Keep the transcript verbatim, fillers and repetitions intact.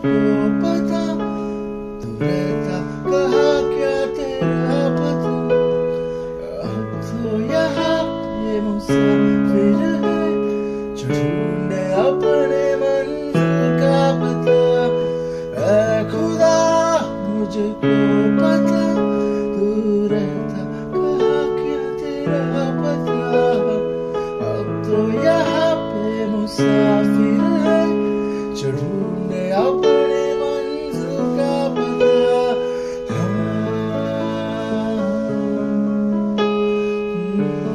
मुझको पता, तू रहता कहाँ क्या तेरा पता। अब तो यहाँ पे मुसाफिर है जो ढूंढे अपने मंजिल का पता। ऐ खुदा मुझको पता, तू रहता कहाँ क्या तेरा पता। अब तो यहाँ पे मुसाफिर है जो ढूंढे अपने मंजिल का पता। हाँ।